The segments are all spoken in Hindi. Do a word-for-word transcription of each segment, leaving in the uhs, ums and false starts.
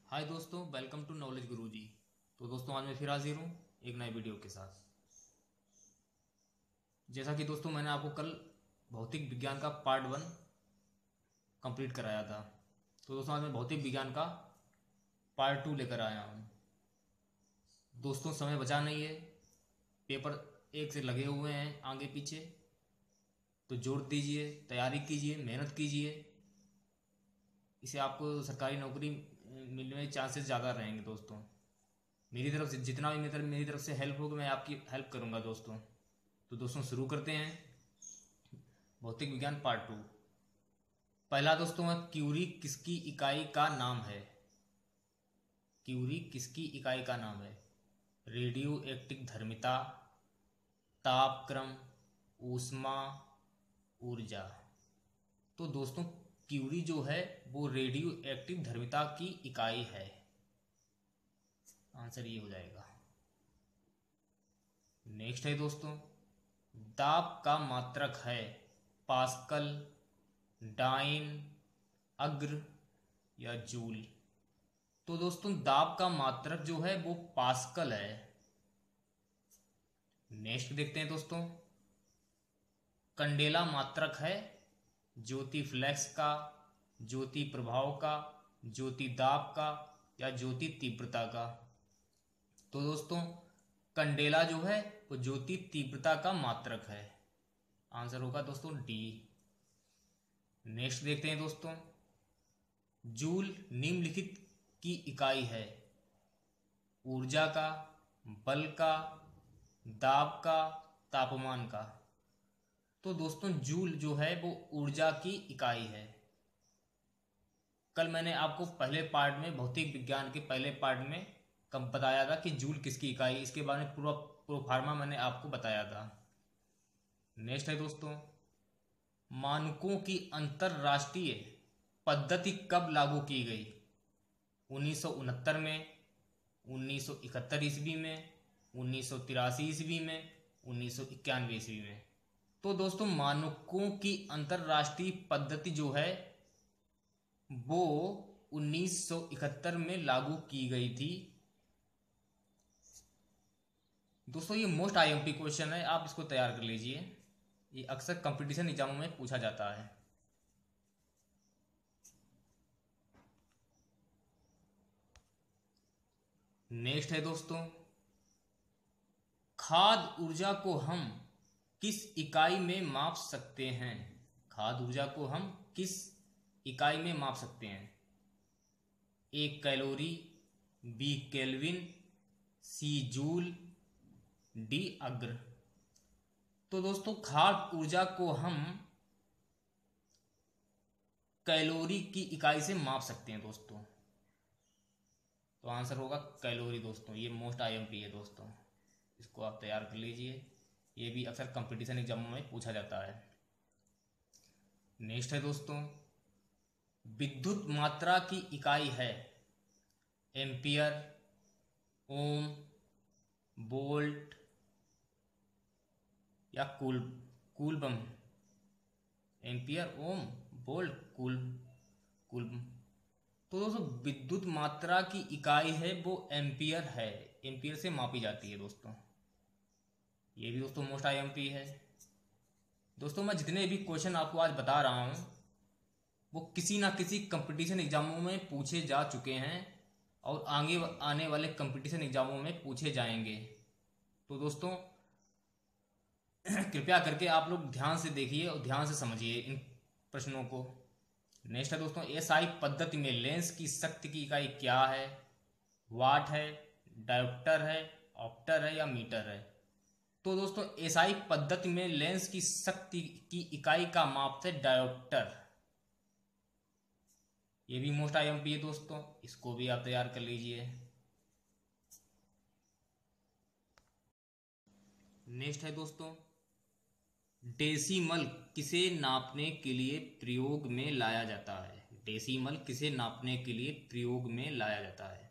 हाय दोस्तों, वेलकम टू नॉलेज गुरुजी। तो दोस्तों आज मैं फिर हाजिर हूँ एक नए वीडियो के साथ। जैसा कि दोस्तों मैंने आपको कल भौतिक विज्ञान का पार्ट वन कंप्लीट कराया था, तो दोस्तों आज मैं भौतिक विज्ञान का पार्ट टू लेकर आया हूँ। दोस्तों समय बचा नहीं है, पेपर एक से लगे हुए हैं आगे पीछे, तो जोर दीजिए, तैयारी कीजिए, मेहनत कीजिए। इसे आपको सरकारी नौकरी मिलने में चांसेस ज़्यादा रहेंगे दोस्तों। मेरी तरफ से जितना भी मेरी मेरी तरफ से हेल्प होगा मैं आपकी हेल्प करूंगा दोस्तों। तो दोस्तों शुरू करते हैं भौतिक विज्ञान पार्ट टू। पहला दोस्तों है क्यूरी किसकी इकाई का नाम है। क्यूरी किसकी इकाई का नाम है? रेडियो एक्टिव धर्मिता, तापक्रम, ऊष्मा, ऊर्जा। तो दोस्तों क्यूरी जो है वो रेडियो एक्टिव धर्मिता की इकाई है। आंसर ये हो जाएगा। नेक्स्ट है दोस्तों, दाब का मात्रक है पास्कल, डाइन, अग्र या जूल। तो दोस्तों दाब का मात्रक जो है वो पास्कल है। नेक्स्ट देखते हैं दोस्तों, कंडेला मात्रक है ज्योति फ्लैक्स का, ज्योति प्रभाव का, ज्योति दाब का या ज्योति तीव्रता का। तो दोस्तों कंडेला जो है वो ज्योति तीव्रता का मात्रक है। आंसर होगा दोस्तों डी। नेक्स्ट देखते हैं दोस्तों, जूल निम्नलिखित की इकाई है ऊर्जा का, बल का, दाब का, तापमान का। तो दोस्तों जूल जो है वो ऊर्जा की इकाई है। कल मैंने आपको पहले पार्ट में भौतिक विज्ञान के पहले पार्ट में कम बताया था कि जूल किसकी इकाई, इसके बारे में पूरा प्रोफार्मा मैंने आपको बताया था। नेक्स्ट है दोस्तों, मानकों की अंतरराष्ट्रीय पद्धति कब लागू की गई? उन्नीस सौ उनहत्तर में, उन्नीस सौ इकहत्तर ईस्वी में, उन्नीस सौ तिरासी ईस्वी में, उन्नीस सौ इक्यानवे ईस्वी में। तो दोस्तों मानकों की अंतरराष्ट्रीय पद्धति जो है वो उन्नीस सौ इकहत्तर में लागू की गई थी। दोस्तों ये मोस्ट आईएमपी क्वेश्चन है, आप इसको तैयार कर लीजिए, ये अक्सर कंपटीशन एग्जामों में पूछा जाता है। नेक्स्ट है दोस्तों, खाद्य ऊर्जा को हम किस इकाई में माप सकते हैं? खाद्य ऊर्जा को हम किस इकाई में माप सकते हैं? A calorie, B kelvin, C joule, D अग्र। तो दोस्तों खाद्य ऊर्जा को हम कैलोरी की इकाई से माप सकते हैं दोस्तों। तो आंसर होगा कैलोरी दोस्तों। ये मोस्ट आईएमपी है दोस्तों, इसको आप तैयार कर लीजिए, ये भी अक्सर कंपटीशन एग्जामों में पूछा जाता है। नेक्स्ट है दोस्तों, विद्युत मात्रा की इकाई है एम्पियर, ओम, वोल्ट या cool coulomb. Ampere, ohm, volt, cool coulomb. तो दोस्तों विद्युत मात्रा की इकाई है वो एम्पियर है, एम्पियर से मापी जाती है दोस्तों। ये भी दोस्तों मोस्ट आईएमपी है। दोस्तों मैं जितने भी क्वेश्चन आपको आज बता रहा हूँ वो किसी ना किसी कंपटीशन एग्जामों में पूछे जा चुके हैं और आगे आने वाले कंपटीशन एग्जामों में पूछे जाएंगे। तो दोस्तों कृपया करके आप लोग ध्यान से देखिए और ध्यान से समझिए इन प्रश्नों को। नेक्स्ट है दोस्तों, एसआई पद्धति में लेंस की शक्ति की इकाई क्या है? वाट है, डायोप्टर है, ऑप्टर है या मीटर है? तो दोस्तों एसआई पद्धति में लेंस की शक्ति की इकाई का माप है डायोप्टर। ये भी मोस्ट आईएमपी है दोस्तों, इसको भी आप तैयार कर लीजिए। नेक्स्ट है दोस्तों, डेसिमल किसे नापने के लिए प्रयोग में लाया जाता है? डेसिमल किसे नापने के लिए प्रयोग में लाया जाता है?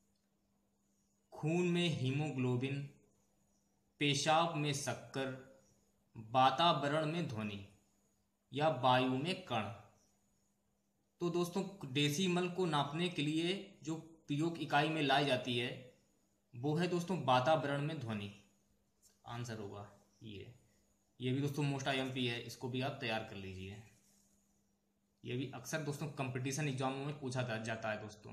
खून में हीमोग्लोबिन, पेशाब में शक्कर, वातावरण में ध्वनि या वायु में कण। तो दोस्तों डेसिमल को नापने के लिए जो उपयोग इकाई में लाई जाती है वो है दोस्तों वातावरण में ध्वनि। आंसर होगा ये। ये भी दोस्तों मोस्ट आईएमपी है, इसको भी आप तैयार कर लीजिए। ये भी अक्सर दोस्तों कंपटीशन एग्जामों में पूछा जाता है दोस्तों।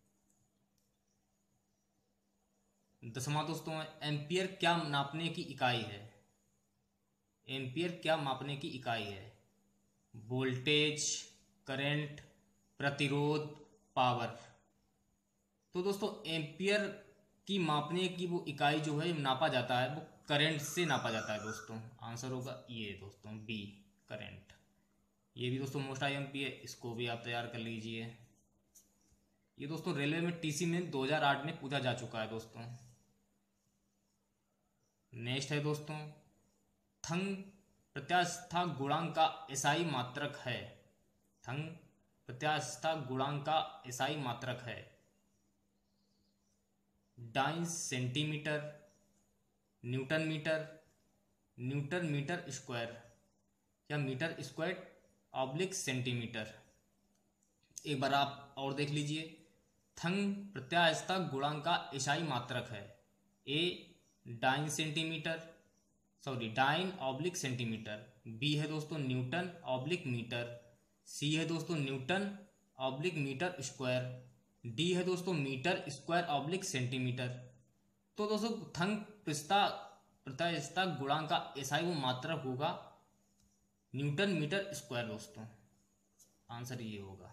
दसवां दोस्तों, एम्पियर क्या नापने की इकाई है? एम्पियर क्या मापने की इकाई है? वोल्टेज, करंट, प्रतिरोध, पावर। तो दोस्तों एम्पियर की मापने की वो इकाई जो है नापा जाता है वो करंट से नापा जाता है दोस्तों। आंसर होगा ये दोस्तों बी, करंट। ये भी दोस्तों मोस्ट आईएमपी है, इसको भी आप तैयार कर लीजिए। ये दोस्तों रेलवे में टीसी में दो हज़ार आठ में पूछा जा चुका है दोस्तों। नेक्स्ट है दोस्तों, थंग प्रत्यास्थता गुणांक का एसआई मात्रक है। थंग प्रत्यास्थता गुणांक का एसआई मात्रक है dyne centimetre, newton metre, newton metre square या मीटर स्क्वायर ऑब्लिक सेंटीमीटर। एक बार आप और देख लीजिए। थंग प्रत्यास्थता गुणांक का एसआई मात्रक है A dyne centimetre, sorry dyne oblique centimetre, B है दोस्तों न्यूटन ऑब्लिक मीटर, सी है दोस्तों newton oblique metre square, D है दोस्तों मीटर स्क्वायर ऑब्लिक सेंटीमीटर। तो दोस्तों थंग प्रत्यास्थता गुणांक का एसआई वो मात्रक होगा न्यूटन मीटर स्क्वायर दोस्तों। आंसर ये होगा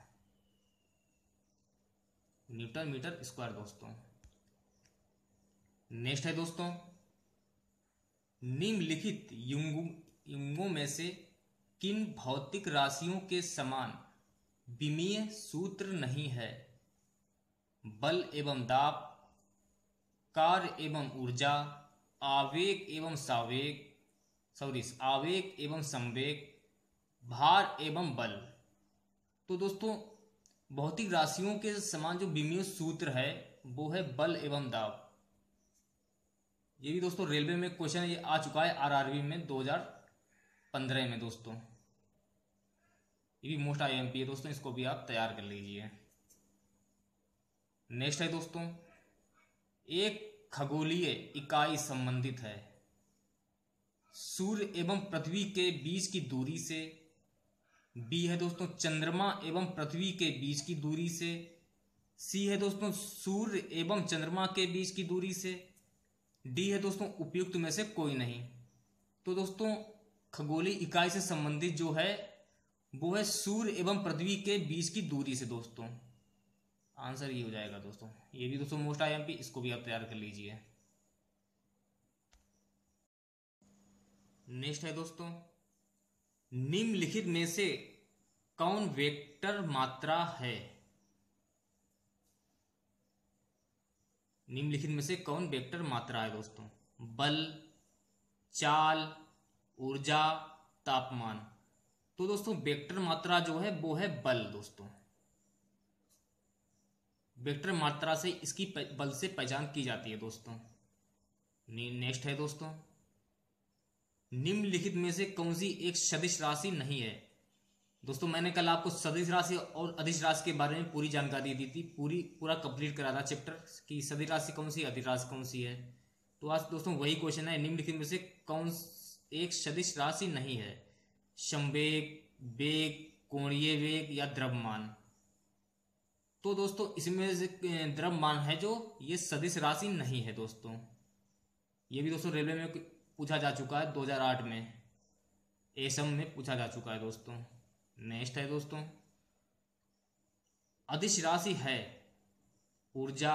न्यूटन मीटर स्क्वायर दोस्तों। नेक्स्ट है दोस्तों, निम्नलिखित युग्मों में से किन भौतिक राशियों के समान विमीय सूत्र नहीं है? बल एवं दाब, कार्य एवं ऊर्जा, आवेग एवं संवेग, सॉरी आवेग एवं संवेग, भार एवं बल। तो दोस्तों भौतिक राशियों के समान जो विमीय सूत्र है वो है बल एवं दाब। ये भी दोस्तों रेलवे में क्वेश्चन ये आ चुका है आरआरबी में दो हज़ार पंद्रह में दोस्तों। ये भी मोस्ट आईएमपी है दोस्तों, इसको भी आप तैयार कर लीजिए। नेक्स्ट है दोस्तों, एक खगोलीय इकाई संबंधित है सूर्य एवं पृथ्वी के बीच की दूरी से, बी है दोस्तों चंद्रमा एवं पृथ्वी के बीच की दूरी से, सी है दोस्तों सूर्य एवं चंद्रमा के बीच की दूरी से, डी है दोस्तों उपयुक्त में से कोई नहीं। तो दोस्तों खगोलीय इकाई से संबंधित जो है वो है सूर्य एवं पृथ्वी के बीच की दूरी से दोस्तों। आंसर ये हो जाएगा दोस्तों। ये भी दोस्तों मोस्ट आईएमपी, इसको भी आप तैयार कर लीजिए। नेक्स्ट है दोस्तों, निम्नलिखित में से कौन वेक्टर मात्रा है? निम्नलिखित में से कौन वेक्टर मात्रा है दोस्तों? बल, चाल, ऊर्जा, तापमान। तो दोस्तों वेक्टर मात्रा जो है वो है बल दोस्तों। वेक्टर मात्रा से इसकी बल से पहचान की जाती है दोस्तों। नेक्स्ट है दोस्तों, निम्नलिखित में से कौन सी एक सदिश राशि नहीं है? दोस्तों मैंने कल आपको सदिश राशि और अदिश राशि के बारे में पूरी जानकारी दी थी, पूरी पूरा कंप्लीट करा था चैप्टर कि सदिश राशि कौन सी, अदिश राशि कौन सी है। तो आज दोस्तों वही क्वेश्चन है, निम्नलिखित में से कौन एक सदिश राशि नहीं है? संवेग, वेग, कोणीय वेग या द्रव्यमान। तो दोस्तों इसमें से द्रव्यमान है जो ये सदिश राशि नहीं है दोस्तों। ये भी दोस्तों रेलवे में पूछा जा चुका है दो हज़ार आठ में, एसम में पूछा जा चुका है दोस्तों। नेक्स्ट है दोस्तों, अदिश राशि है ऊर्जा,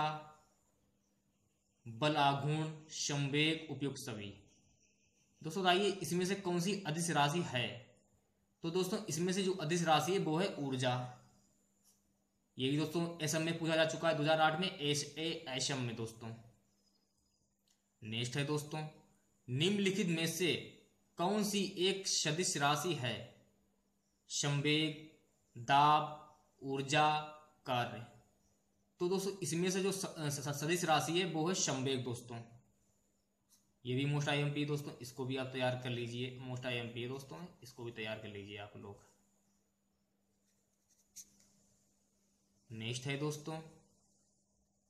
बल आघूर्ण, संवेग, उपयुक्त सभी। दोस्तों आइए इसमें से कौन सी अदिश राशि है? तो दोस्तों इसमें से जो अदिश राशि है वो है ऊर्जा। ये भी दोस्तों एसम में पूछा जा चुका है दो हज़ार आठ में, एस ए एसम में दोस्तों। नेक्स्ट है दोस्तों, निम्नलिखित में से कौन सी एक सदिश राशि है? संवेग, दाब, ऊर्जा, कार्य। तो दोस्तों इसमें से जो सदिश राशि है वो है संवेग दोस्तों। ये भी मोस्ट आईएमपी दोस्तों, इसको भी आप तैयार कर लीजिए। मोस्ट आईएमपी दोस्तों, इसको भी तैयार कर लीजिए आप लोग। नेक्स्ट है दोस्तों,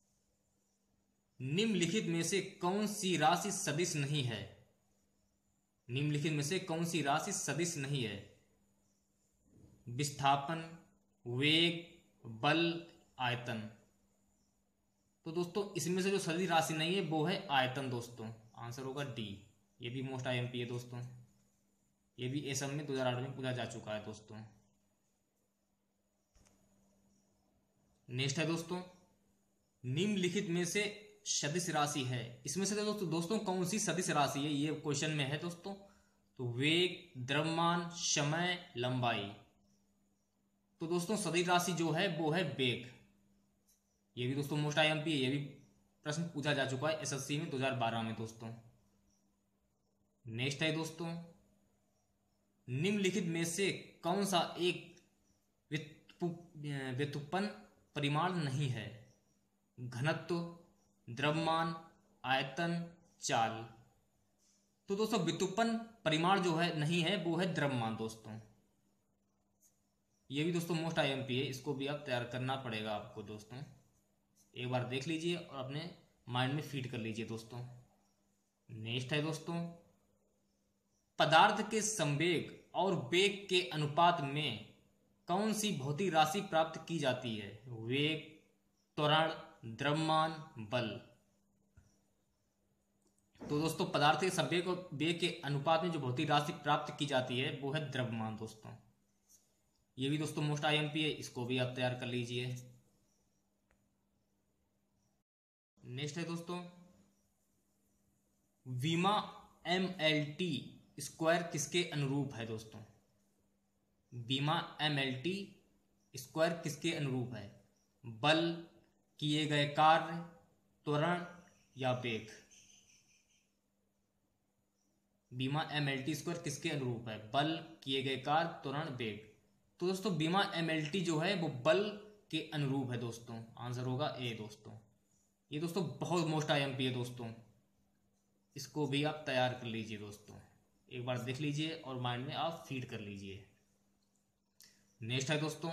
निम्नलिखित में से कौन सी राशि सदिश नहीं है? निम्नलिखित में से कौन सी राशि सदिश नहीं है? विस्थापन, वेग, बल, आयतन। तो दोस्तों इसमें से जो सदिश राशि नहीं है वो है आयतन दोस्तों। आंसर होगा डी। ये भी मोस्ट आईएमपी है दोस्तों, ये भी एसएम में दो हज़ार आठ में पूछा जा चुका है दोस्तों। नेक्स्ट है दोस्तों, निम्नलिखित में से सदिश राशि है, इसमें से दोस्तों दोस्तों कौन सी सदिश राशि है ये क्वेश्चन में है दोस्तों। तो वेग, द्रव्यमान, समय, लंबाई। तो दोस्तों सदिश राशि जो है वो है वेग। ये भी दोस्तों मोस्ट आईएमपी है, ये भी प्रश्न पूछा जा चुका है एसएससी में दो हज़ार बारह में दोस्तों। नेक्स्ट है दोस्तों, निम्नलिखित में से कौन सा एक व्युत्पन्न परिमाण नहीं है? घनत्व, द्रव्यमान, आयतन, चाल। तो दोस्तों व्युत्पन्न परिमाण जो है नहीं है वो है द्रव्यमान दोस्तों। ये भी दोस्तों मोस्ट आईएमपी है, इसको भी आप तैयार करना पड़ेगा आपको दोस्तों। एक बार देख लीजिए और अपने माइंड में फीड कर लीजिए दोस्तों। नेक्स्ट है दोस्तों, पदार्थ के संवेग और वेग के अनुपात में कौन सी भौतिक राशि प्राप्त की जाती है? वेग, त्वरण, द्रव्यमान, बल। तो दोस्तों पदार्थ के संवेग और वेग के अनुपात में जो भौतिक राशि प्राप्त की जाती है वो है द्रव्यमान दोस्तों। ये भी दोस्तों मोस्ट आईएमपी है, इसको भी आप तैयार कर लीजिए। नेक्स्ट है दोस्तों, वीमा एम एल टी स्क्वायर किसके अनुरूप है दोस्तों? बीमा एम एल टी स्क्वायर किसके अनुरूप है? बल, किए गए कार्य, त्वरण या वेग। बीमा एम एल टी स्क्वायर किसके अनुरूप है? बल, किए गए कार्य, त्वरण, वेग। तो दोस्तों बीमा एम एल टी जो है वो बल के अनुरूप है दोस्तों। आंसर होगा ए दोस्तों। ये दोस्तों बहुत मोस्ट आईएमपी है दोस्तों, इसको भी आप तैयार कर लीजिए दोस्तों। एक बार देख लीजिए और माइंड में आप फीड कर लीजिए। नेक्स्ट है दोस्तों,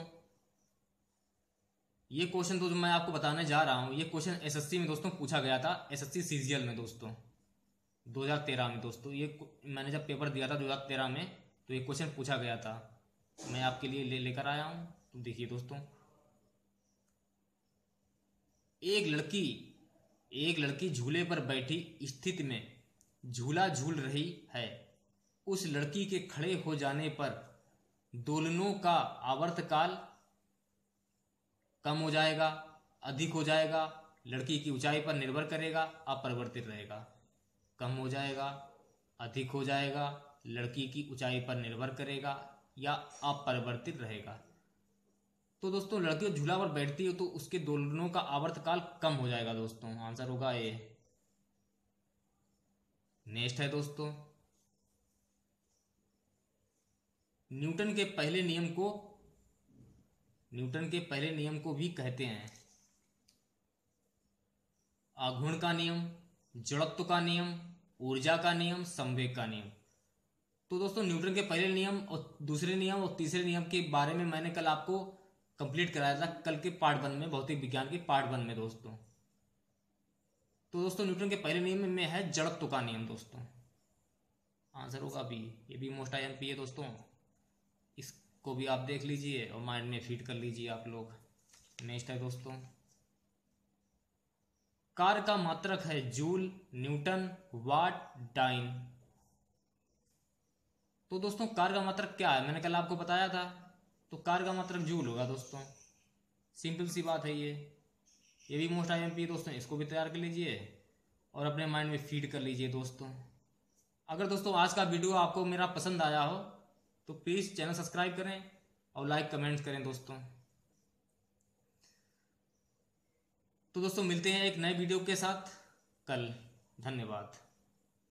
ये क्वेश्चन तो जो मैं आपको बताने जा रहा हूं, ये क्वेश्चन एसएससी में दोस्तों पूछा गया था, एसएससी सीजीएल में दोस्तों दो हज़ार तेरह में दोस्तों। ये मैंने जब पेपर दिया था दो हज़ार तेरह में, तो ये क्वेश्चन पूछा गया था, मैं आपके लिए ले लेकर आया हूं। तो देखिए दोस्तों, एक लड़की एक लड़की झूले पर बैठी स्थिति में झूला झूल रही है। उस लड़की के खड़े हो जाने पर दोलनों का आवर्तकाल कम हो जाएगा, अधिक हो जाएगा, लड़की की ऊंचाई पर निर्भर करेगा, अपरिवर्तित रहेगा। कम हो जाएगा, अधिक हो जाएगा, लड़की की ऊंचाई पर निर्भर करेगा या अपरिवर्तित रहेगा। तो दोस्तों लड़की झूला पर बैठती है तो उसके दोलनों का आवर्तकाल कम हो जाएगा दोस्तों। आंसर होगा ए। नेक्स्ट है दोस्तों, न्यूटन के पहले नियम को न्यूटन के पहले नियम को भी कहते हैं आघूर्ण का नियम, जड़त्व का नियम, ऊर्जा का नियम, संवेग का नियम। तो दोस्तों न्यूटन के पहले नियम और दूसरे नियम और तीसरे नियम के बारे में मैंने कल आपको कंप्लीट कराया था, कल के पार्ट वन में, भौतिक विज्ञान के पार्ट वन में दोस्तों। तो दोस्तों न्यूटन के पहले नियम में है जड़त्व का नियम दोस्तों। आंसर होगा बी। ये भी मोस्ट आईएमपी है दोस्तों, इसको भी आप देख लीजिए और माइंड में फीड कर लीजिए आप लोग। नेक्स्ट है दोस्तों, कार्य का मात्रक है जूल, न्यूटन, वाट, डाइन। तो दोस्तों कार्य का मात्रक क्या है, मैंने कल आपको बताया था, तो कार्य का मात्रक जूल होगा दोस्तों। सिंपल सी बात है ये ये भी मोस्ट आईएमपी है दोस्तों, इसको भी तैयार कर लीजिए और अपने माइंड में फीड कर लीजिए दोस्तों। अगर दोस्तों आज का वीडियो आपको मेरा पसंद आया हो तो प्लीज़ चैनल सब्सक्राइब करें और लाइक कमेंट करें दोस्तों। तो दोस्तों मिलते हैं एक नए वीडियो के साथ कल। धन्यवाद।